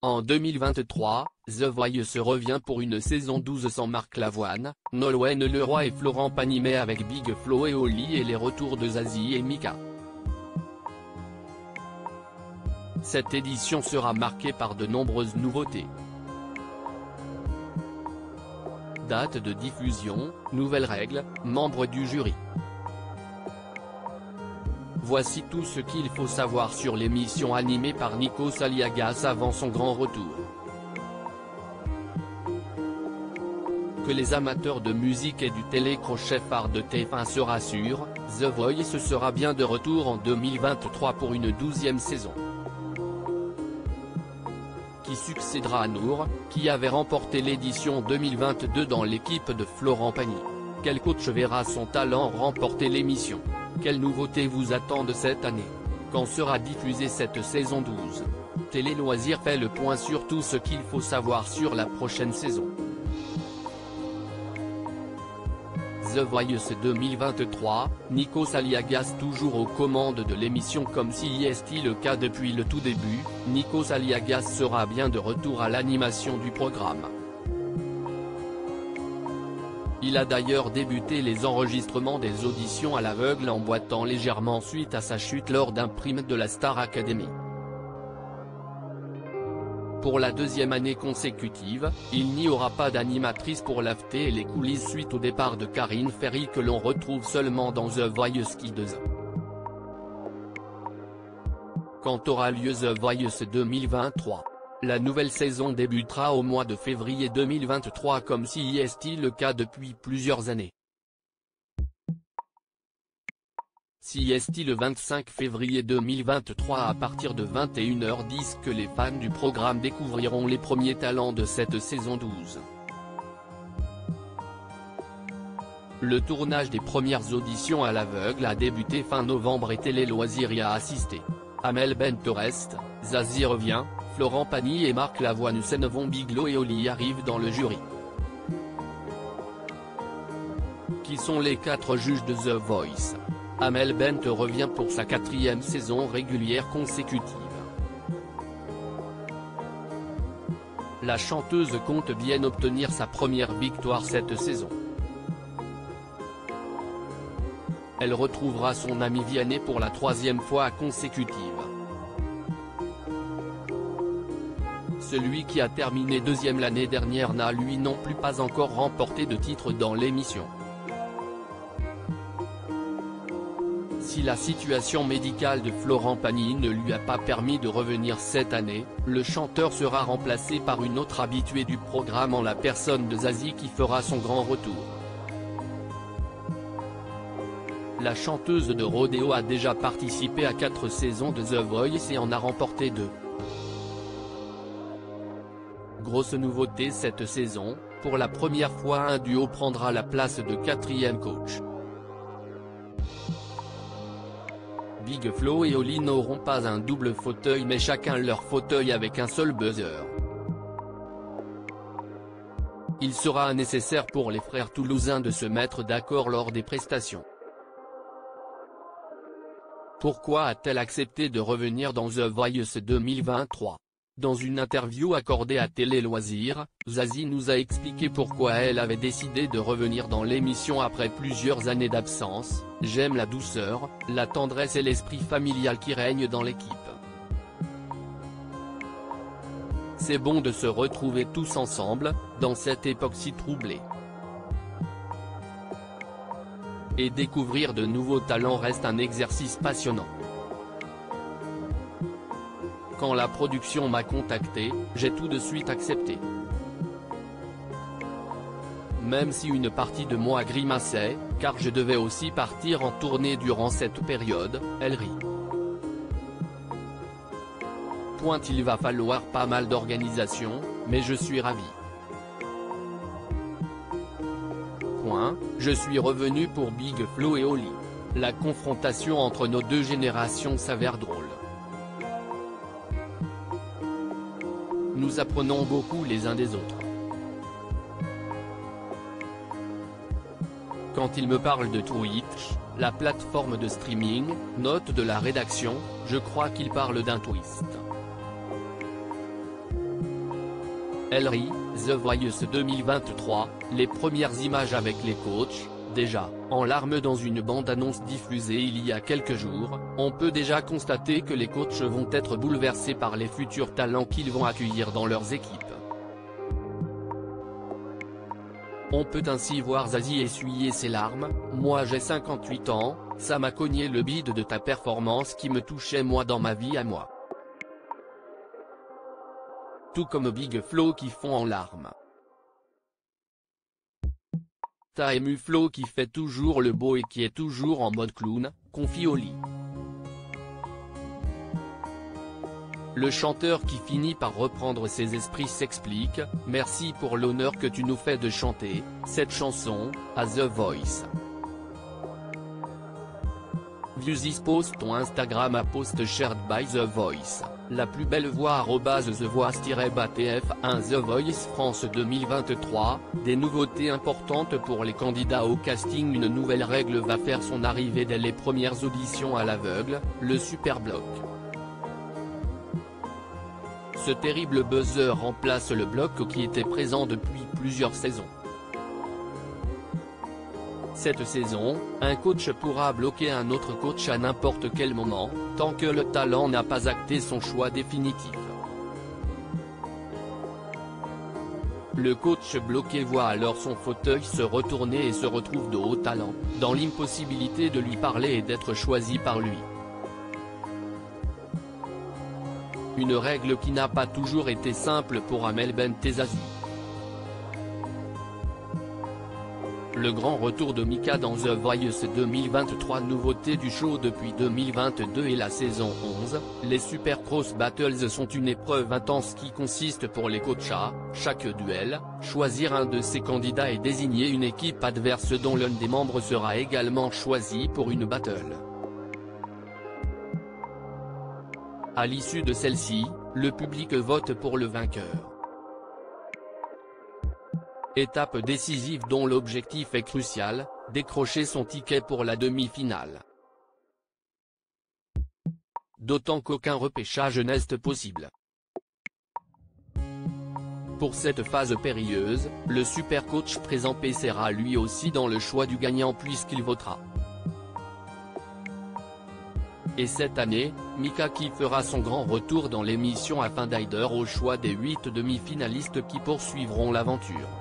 En 2023, The Voice revient pour une saison 12 sans Marc Lavoine, Nolwenn Leroy et Florent Pagny, mais avec Big Flo et Oli et les retours de Zazie et Mika. Cette édition sera marquée par de nombreuses nouveautés. Date de diffusion, nouvelles règles, membres du jury. Voici tout ce qu'il faut savoir sur l'émission animée par Nikos Aliagas avant son grand retour. Que les amateurs de musique et du télécrochet phare de TF1 se rassurent, The Voice sera bien de retour en 2023 pour une 12e saison. Qui succédera à Nour, qui avait remporté l'édition 2022 dans l'équipe de Florent Pagny. Quel coach verra son talent remporter l'émission? Quelles nouveautés vous attendent cette année? Quand sera diffusée cette saison 12? Télé Loisirs fait le point sur tout ce qu'il faut savoir sur la prochaine saison. The Voice 2023, Nikos Aliagas toujours aux commandes de l'émission comme si est le cas depuis le tout début, Nikos Aliagas sera bien de retour à l'animation du programme. Il a d'ailleurs débuté les enregistrements des auditions à l'aveugle en boitant légèrement suite à sa chute lors d'un prime de la Star Academy. Pour la deuxième année consécutive, il n'y aura pas d'animatrice pour l'AFT et les coulisses suite au départ de Karine Ferry que l'on retrouve seulement dans The Voice Kids. Quand aura lieu The Voice 2023? La nouvelle saison débutera au mois de février 2023 comme si est le cas depuis plusieurs années. Si est le 25 février 2023 à partir de 21h10 que les fans du programme découvriront les premiers talents de cette saison 12. Le tournage des premières auditions à l'aveugle a débuté fin novembre et Télé Loisirs y a assisté. Amel Bentorest, Zazie revient, Florent Pagny et Marc Lavoine vont Big Flo et Oli arrivent dans le jury. Qui sont les 4 juges de The Voice? Amel Bent revient pour sa 4e saison régulière consécutive. La chanteuse compte bien obtenir sa première victoire cette saison. Elle retrouvera son ami Vianney pour la 3e fois consécutive. Celui qui a terminé 2e l'année dernière n'a lui non plus pas encore remporté de titre dans l'émission. Si la situation médicale de Florent Pagny ne lui a pas permis de revenir cette année, le chanteur sera remplacé par une autre habituée du programme en la personne de Zazie qui fera son grand retour. La chanteuse de rodéo a déjà participé à 4 saisons de The Voice et en a remporté 2. Grosse nouveauté cette saison, pour la première fois un duo prendra la place de 4e coach. Big Flo et Oli n'auront pas un double fauteuil mais chacun leur fauteuil avec un seul buzzer. Il sera nécessaire pour les frères toulousains de se mettre d'accord lors des prestations. Pourquoi a-t-elle accepté de revenir dans The Voice 2023? Dans une interview accordée à Télé Loisirs, Zazie nous a expliqué pourquoi elle avait décidé de revenir dans l'émission après plusieurs années d'absence. « J'aime la douceur, la tendresse et l'esprit familial qui règne dans l'équipe. C'est bon de se retrouver tous ensemble, dans cette époque si troublée. Et découvrir de nouveaux talents reste un exercice passionnant. Quand la production m'a contacté, j'ai tout de suite accepté. Même si une partie de moi grimaçait, car je devais aussi partir en tournée durant cette période, elle rit. Il va falloir pas mal d'organisation, mais je suis ravi. Je suis revenu pour Big Flo et Oli. La confrontation entre nos deux générations s'avère drôle. Nous apprenons beaucoup les uns des autres. Quand il me parle de Twitch, la plateforme de streaming, note de la rédaction, je crois qu'il parle d'un twist. Ellery, The Voice 2023, les premières images avec les coachs, déjà, en larmes dans une bande-annonce diffusée il y a quelques jours, on peut déjà constater que les coachs vont être bouleversés par les futurs talents qu'ils vont accueillir dans leurs équipes. On peut ainsi voir Zazie essuyer ses larmes. « Moi j'ai 58 ans, ça m'a cogné le bide de ta performance qui me touchait moi dans ma vie à moi. » Tout comme Big Flo qui fond en larmes. T'as ému Flo qui fait toujours le beau et qui est toujours en mode clown, confie Oli. Le chanteur qui finit par reprendre ses esprits s'explique « Merci pour l'honneur que tu nous fais de chanter cette chanson, à The Voice. Views is post ton Instagram à post shared by The Voice, la plus belle voix @TheVoice-BATF1 The Voice France 2023, des nouveautés importantes pour les candidats au casting. Une nouvelle règle va faire son arrivée dès les premières auditions à l'aveugle, le Superblock. Ce terrible buzzer remplace le bloc qui était présent depuis plusieurs saisons. Cette saison, un coach pourra bloquer un autre coach à n'importe quel moment, tant que le talent n'a pas acté son choix définitif. Le coach bloqué voit alors son fauteuil se retourner et se retrouve de haut talent, dans l'impossibilité de lui parler et d'être choisi par lui. Une règle qui n'a pas toujours été simple pour Amel Bent et Zazie. Le grand retour de Mika dans The Voice 2023. Nouveauté du show depuis 2022 et la saison 11, les Super Cross Battles sont une épreuve intense qui consiste pour les coachs à, chaque duel, choisir un de ses candidats et désigner une équipe adverse dont l'un des membres sera également choisi pour une battle. À l'issue de celle-ci, le public vote pour le vainqueur. Étape décisive dont l'objectif est crucial, décrocher son ticket pour la demi-finale. D'autant qu'aucun repêchage n'est possible. Pour cette phase périlleuse, le super coach présent sera lui aussi dans le choix du gagnant puisqu'il votera. Et cette année, Mika qui fera son grand retour dans l'émission afin d'aider au choix des 8 demi-finalistes qui poursuivront l'aventure.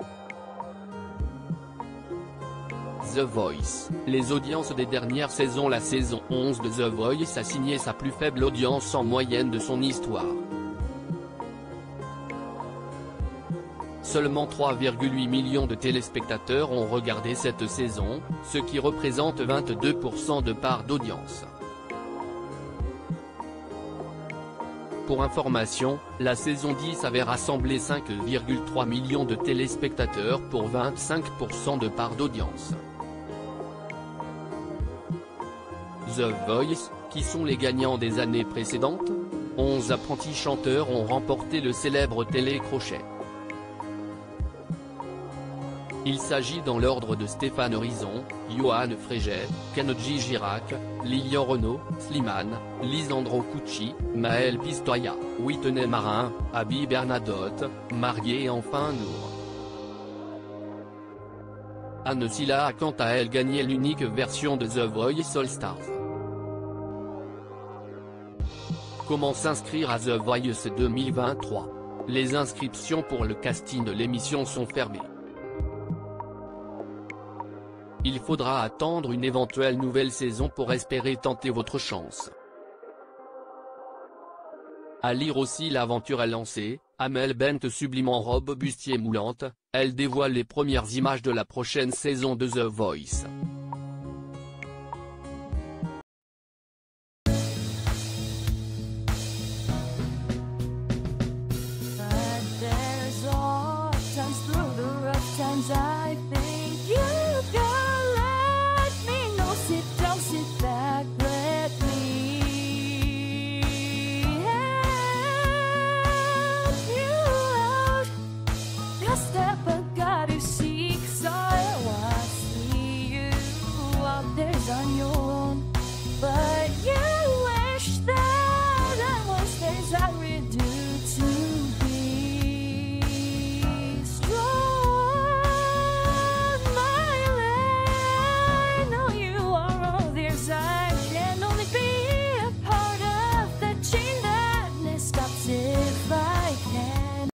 The Voice, les audiences des dernières saisons. La saison 11 de The Voice a signé sa plus faible audience en moyenne de son histoire. Seulement 3,8 millions de téléspectateurs ont regardé cette saison, ce qui représente 22% de part d'audience. Pour information, la saison 10 avait rassemblé 5,3 millions de téléspectateurs pour 25% de part d'audience. The Voice, qui sont les gagnants des années précédentes ? 11 apprentis chanteurs ont remporté le célèbre télécrochet. Il s'agit dans l'ordre de Stéphane Horizon, Johan Fréget, Kenji Girac, Lilian Renaud, Slimane, Lisandro Cucci, Maël Pistoia, Whitney Marin, Abby Bernadotte, Marié et enfin Nour. Anne Silla a quant à elle gagné l'unique version de The Voice All Stars. Comment s'inscrire à The Voice 2023 ? Les inscriptions pour le casting de l'émission sont fermées. Il faudra attendre une éventuelle nouvelle saison pour espérer tenter votre chance. À lire aussi l'aventure est lancée, Amel Bent sublime en robe bustier moulante, elle dévoile les premières images de la prochaine saison de The Voice.